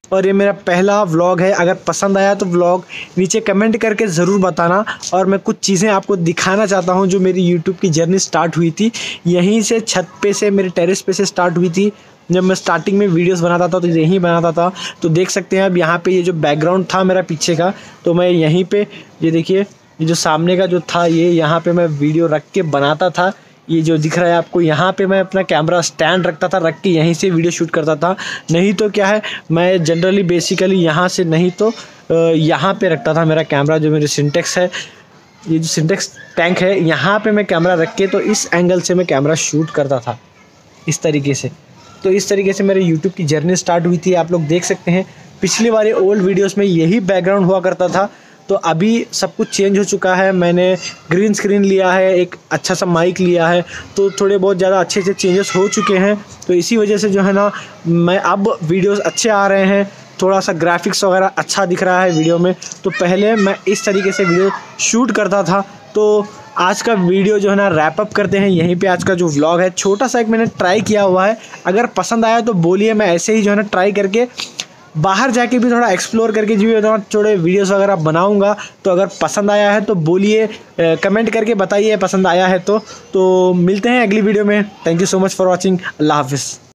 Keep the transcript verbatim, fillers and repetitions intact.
और ये मेरा पहला व्लॉग है। अगर पसंद आया तो व्लॉग नीचे कमेंट करके ज़रूर बताना। और मैं कुछ चीज़ें आपको दिखाना चाहता हूँ जो मेरी यूट्यूब की जर्नी स्टार्ट हुई थी, यहीं से छत पे से, मेरे टेरेस पे से स्टार्ट हुई थी। जब मैं स्टार्टिंग में वीडियोस बनाता था तो यहीं बनाता था। तो देख सकते हैं अब यहाँ पे ये जो बैकग्राउंड था मेरा पीछे का, तो मैं यहीं पे, ये देखिए, ये जो सामने का जो था, ये यहाँ पे मैं वीडियो रख के बनाता था। ये जो दिख रहा है आपको, यहाँ पे मैं अपना कैमरा स्टैंड रखता था, रख के यहीं से वीडियो शूट करता था। नहीं तो क्या है, मैं जनरली बेसिकली यहाँ से, नहीं तो यहाँ पे रखता था मेरा कैमरा। जो मेरे सिंटेक्स है, ये जो सिंटेक्स टैंक है, यहाँ पे मैं कैमरा रख के, तो इस एंगल से मैं कैमरा शूट करता था इस तरीके से। तो इस तरीके से मेरे यूट्यूब की जर्नी स्टार्ट हुई थी। आप लोग देख सकते हैं पिछली वाले ओल्ड वीडियोस में यही बैकग्राउंड हुआ करता था। तो अभी सब कुछ चेंज हो चुका है। मैंने ग्रीन स्क्रीन लिया है, एक अच्छा सा माइक लिया है, तो थोड़े बहुत ज़्यादा अच्छे अच्छे चेंजेस हो चुके हैं। तो इसी वजह से जो है ना, मैं अब वीडियोस अच्छे आ रहे हैं, थोड़ा सा ग्राफिक्स वगैरह अच्छा दिख रहा है वीडियो में। तो पहले मैं इस तरीके से वीडियो शूट करता था। तो आज का वीडियो जो है ना रैप अप करते हैं यहीं पे। आज का जो व्लॉग है छोटा सा एक मैंने ट्राई किया हुआ है, अगर पसंद आया तो बोलिए। मैं ऐसे ही जो है ना ट्राई करके बाहर जाके भी थोड़ा एक्सप्लोर करके जो है थोड़े वीडियोस वगैरह बनाऊंगा। तो अगर पसंद आया है तो बोलिए, कमेंट करके बताइए पसंद आया है तो। तो मिलते हैं अगली वीडियो में। Thank you so much for watching. अल्लाह हाफिज़।